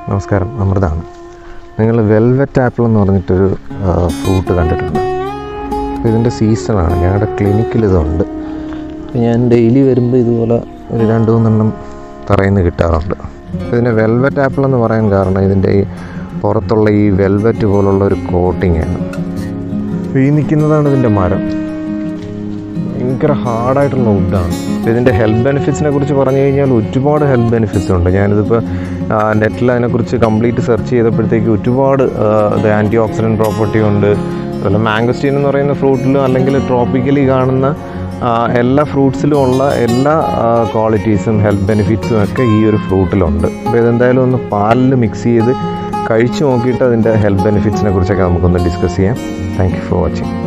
നമസ്കാരം, അമൃതാണ്. നിങ്ങൾ velvet apple എന്ന് പറഞ്ഞിട്ടൊരു ഫ്രൂട്ട് കണ്ടിട്ടുണ്ട്. അപ്പോൾ ഇതിൻ്റെ സീസണാണ്. ഞങ്ങളുടെ ക്ലിനിക്കിൽ ഇതുണ്ട്. ഞാൻ ഡെയിലി വരുമ്പോൾ ഇതുപോലെ ഒരു 2-3 തറയിൽ നിന്ന് കിട്ടാറുണ്ട്. ഇതിനെ വെൽവെറ്റ് ആപ്പിൾ എന്ന് പറയാൻ കാരണം ഇതിൻ്റെ ഈ പുറത്തുള്ള ഈ വെൽവെറ്റ് പോലുള്ള ഒരു കോട്ടിങ്ങാണ്. ഈ നിൽക്കുന്നതാണ് ഇതിൻ്റെ മരം. ഭയങ്കര ഹാർഡായിട്ടുള്ള വുഡാണ്. ഇതിൻ്റെ ഹെൽത്ത് ബെനിഫിറ്റ്സിനെ കുറിച്ച് പറഞ്ഞു കഴിഞ്ഞാൽ ഒരുപാട് ഹെൽത്ത് ബെനിഫിറ്റ്സ് ഉണ്ട്. ഞാനിതിപ്പോൾ നെറ്റിൽ അതിനെക്കുറിച്ച് കംപ്ലീറ്റ് സെർച്ച് ചെയ്തപ്പോഴത്തേക്ക് ഒരുപാട് ആൻറ്റി ഓക്സിഡൻറ്റ് പ്രോപ്പർട്ടി ഉണ്ട്. അതുപോലെ മാംഗോസ്റ്റീൻ എന്ന് പറയുന്ന ഫ്രൂട്ടിലും അല്ലെങ്കിൽ ട്രോപ്പിക്കലി കാണുന്ന എല്ലാ ഫ്രൂട്ട്സിലും ഉള്ള എല്ലാ ക്വാളിറ്റീസും ഹെൽത്ത് ബെനിഫിറ്റ്സും ഒക്കെ ഈ ഒരു ഫ്രൂട്ടിലുണ്ട്. അപ്പോൾ ഇതെന്തായാലും ഒന്ന് പാലിൽ മിക്സ് ചെയ്ത് കഴിച്ച് നോക്കിയിട്ട് അതിൻ്റെ ഹെൽത്ത് ബെനിഫിറ്റ്സിനെ കുറിച്ചൊക്കെ നമുക്കൊന്ന് ഡിസ്കസ് ചെയ്യാം. Thank you for watching.